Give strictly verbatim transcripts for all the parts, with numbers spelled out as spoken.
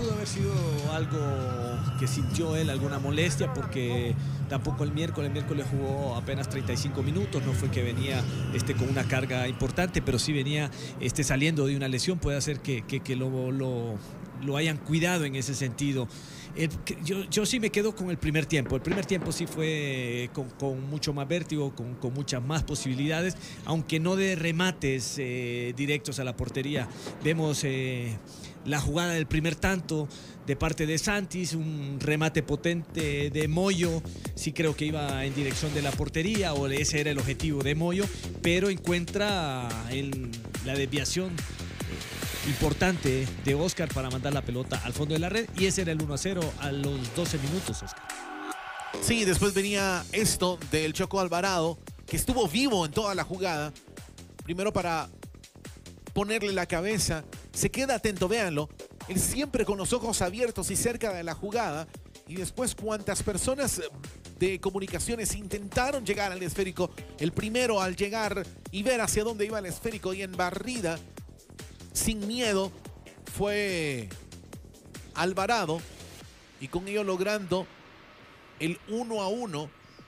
pudo haber sido algo que sintió él, alguna molestia, porque tampoco el miércoles, el miércoles jugó apenas treinta y cinco minutos, no fue que venía este, con una carga importante, pero sí venía este, saliendo de una lesión, puede hacer que, que, que lo, lo, lo hayan cuidado en ese sentido. El, yo, yo sí me quedo con el primer tiempo. El primer tiempo sí fue con, con mucho más vértigo, con, con muchas más posibilidades, aunque no de remates eh, directos a la portería. Vemos eh, la jugada del primer tanto de parte de Santis, un remate potente de Moyo, sí creo que iba en dirección de la portería, o ese era el objetivo de Moyo, pero encuentra en la desviación importante de Oscar para mandar la pelota al fondo de la red, y ese era el uno a cero a los doce minutos, Oscar. Sí, después venía esto del Choco Alvarado, que estuvo vivo en toda la jugada, primero para ponerle la cabeza, se queda atento, véanlo, él siempre con los ojos abiertos y cerca de la jugada, y después cuantas personas de comunicaciones intentaron llegar al esférico, el primero al llegar y ver hacia dónde iba el esférico y en barrida, sin miedo, fue Alvarado, y con ello logrando el uno a uno,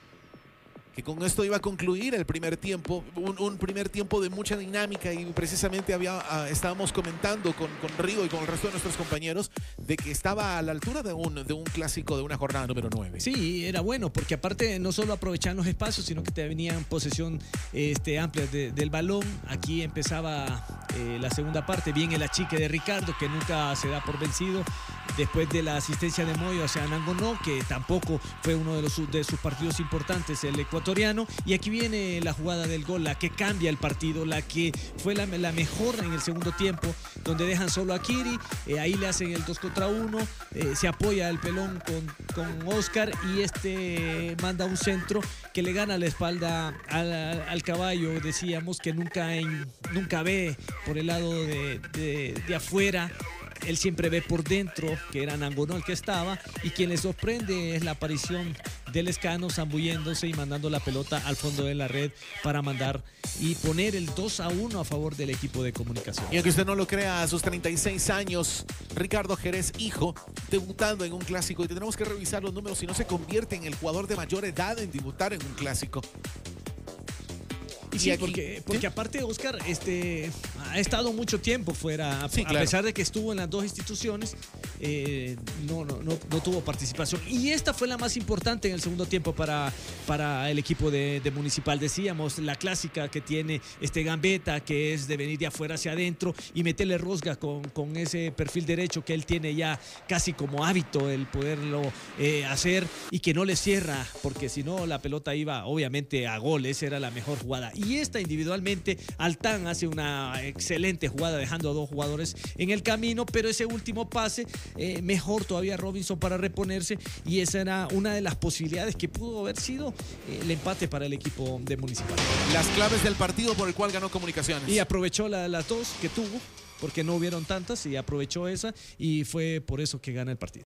que con esto iba a concluir el primer tiempo, un, un primer tiempo de mucha dinámica, y precisamente había, uh, estábamos comentando con, con Río y con el resto de nuestros compañeros de que estaba a la altura de un, de un clásico de una jornada número nueve. Sí, era bueno, porque aparte no solo aprovechaban los espacios, sino que tenían posesión este, amplia de, del balón. Aquí empezaba eh, la segunda parte, bien el achique de Ricardo, que nunca se da por vencido, después de la asistencia de Moyo hacia Nangonó, que tampoco fue uno de, los, de sus partidos importantes, el ecuatoriano. Y aquí viene la jugada del gol, la que cambia el partido, la que fue la, la mejor en el segundo tiempo, donde dejan solo a Kiri, eh, ahí le hacen el dos contra uno, eh, se apoya el pelón con, con Oscar, y este manda un centro que le gana la espalda al, al caballo. Decíamos que nunca, en, nunca ve por el lado de, de, de afuera. Él siempre ve por dentro, que era Nangonó el que estaba, y quien le sorprende es la aparición del Escano zambulléndose y mandando la pelota al fondo de la red para mandar y poner el dos a uno a favor del equipo de Comunicación. Y aunque usted no lo crea, a sus treinta y seis años, Ricardo Jerez, hijo, debutando en un clásico, y tendremos que revisar los números si no se convierte en el jugador de mayor edad en debutar en un clásico. Y sí, porque, porque ¿sí? aparte Oscar este, ha estado mucho tiempo fuera, sí, a claro. pesar de que estuvo en las dos instituciones, eh, no, no, no, no tuvo participación. Y esta fue la más importante en el segundo tiempo para, para el equipo de, de Municipal. Decíamos, la clásica que tiene este Gambetta, que es de venir de afuera hacia adentro y meterle rosga con, con ese perfil derecho que él tiene ya casi como hábito el poderlo eh, hacer, y que no le cierra, porque si no la pelota iba obviamente a gol. Esa era la mejor jugada. Y esta individualmente, Altán hace una excelente jugada dejando a dos jugadores en el camino, pero ese último pase, eh, mejor todavía Robinson para reponerse, y esa era una de las posibilidades que pudo haber sido eh, el empate para el equipo de Municipal. Las claves del partido por el cual ganó Comunicaciones. Y aprovechó la, las dos que tuvo, porque no hubieron tantas, y aprovechó esa, y fue por eso que gana el partido.